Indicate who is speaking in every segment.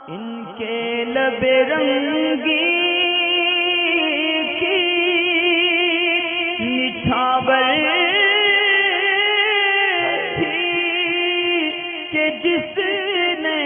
Speaker 1: ان کے لب رنگی کی نچھاور تھی کہ جس نے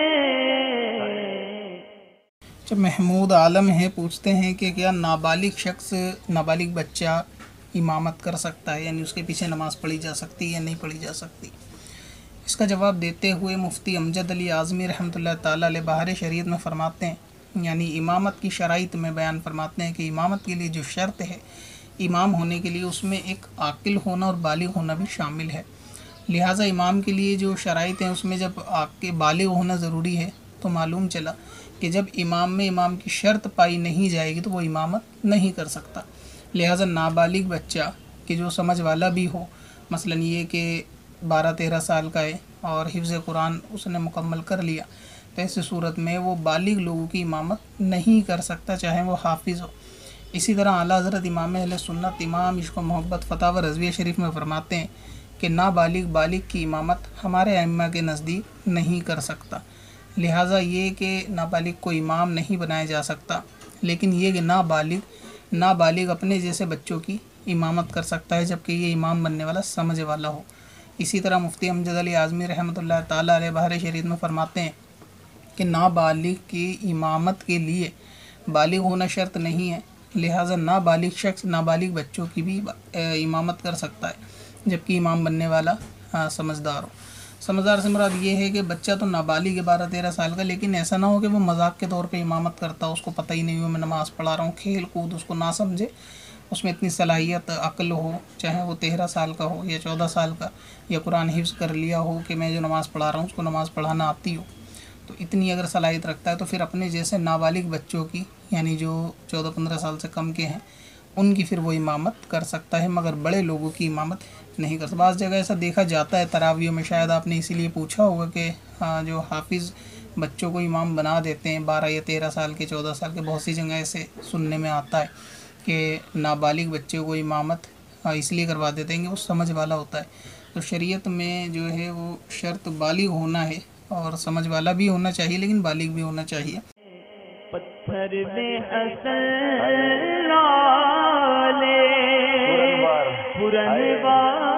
Speaker 2: محمود عالم ہے، پوچھتے ہیں کہ کیا نابالغ شخص، نابالغ بچہ امامت کر سکتا ہے، یعنی اس کے پیچھے نماز پڑھی جا سکتی ہے یا نہیں پڑھی جا سکتی؟ اس کا جواب دیتے ہوئے مفتی امجد علی اعظمی رحمۃ اللہ تعالیٰ علیہ بہار شریعت میں فرماتے ہیں، یعنی امامت کی شرائط میں بیان فرماتے ہیں کہ امامت کے لیے جو شرط ہے امام ہونے کے لیے، اس میں ایک عاقل ہونا اور بالغ ہونا بھی شامل ہے۔ لہٰذا امام کے لیے جو شرائط ہیں اس میں جب بالغ ہونا ضروری ہے تو معلوم چلا کہ جب امام میں امام کی شرط پائی نہیں جائے گی تو وہ امامت نہیں کر سکتا۔ لہٰذا نابالغ بچہ کہ جو سمجھ والا بھی ہو، مثلا یہ کہ 12-13 سال کا ہے اور حفظ قرآن اس نے مکمل کر لیا، تو ایسی صورت میں وہ بالغ لوگوں کی امامت نہیں کر سکتا، چاہے وہ حافظ ہو۔ اسی طرح اعلیٰ حضرت امام اہل سنت امام عشق و محبت فتاوی رضویہ شریف میں فرماتے ہیں کہ نابالغ بالغ کی امامت ہمارے ائمہ کے نزدیک نہیں کر سکتا۔ لہٰذا یہ کہ نابالغ کو امام نہیں بنایا جا سکتا، لیکن یہ کہ نابالغ اپنے جیسے بچوں کی امامت کر سکتا ہے، جبکہ یہ امام بننے والا سمجھ والا ہو۔ اسی طرح مفتی امجد علی اعظمی رحمۃ اللہ تعالیٰ علیہ بہار شریعت میں فرماتے ہیں کہ نابالغ کی امامت کے لیے بالغ ہونا شرط نہیں ہے، لہٰذا نابالغ شخص نابالغ بچوں کی بھی امامت کر سکتا ہے، جبکہ امام بننے والا سمجھدار ہو۔ سمجھدار سے مراد یہ ہے کہ بچہ تو نابالغ ہے 12-13 سال کا، لیکن ایسا نہ ہو کہ وہ مذاق کے طور پہ امامت کرتا ہو، اس کو پتہ ہی نہیں ہو میں نماز پڑھا رہا ہوں، کھیل کود اس کو نہ سمجھے، اس میں اتنی صلاحیت عقل ہو، چاہے وہ 13 سال کا ہو یا 14 سال کا، یا قرآن حفظ کر لیا ہو کہ میں جو نماز پڑھا رہا ہوں اس کو نماز پڑھانا آتی ہو، تو اتنی اگر صلاحیت رکھتا ہے تو پھر اپنے جیسے نابالغ بچوں کی، یعنی جو 14-15 سال سے کم کے ہیں، ان کی پھر وہ امامت کر سکتا ہے، مگر بڑے لوگوں کی امامت نہیں کر سکتا۔ بعض جگہ ایسا دیکھا جاتا ہے تراویحوں میں، شاید آپ نے اسی لیے پوچھا ہوگا کہ جو حافظ بچوں کو امام بنا دیتے ہیں 12 یا 13 سال کے، 14 سال کے، بہت سی جگہ ایسے سننے میں آتا ہے کہ نابالغ بچے کو امامت اس لیے کروا دیتے ہیں کہ وہ سمجھ والا ہوتا ہے۔ تو شریعت میں جو ہے وہ شرط بالغ ہونا ہے، اور سمجھ والا بھی ہونا چاہیے، لیکن بالغ بھی ہونا چاہیے۔
Speaker 1: پتھر میں حسن لالے پرنوار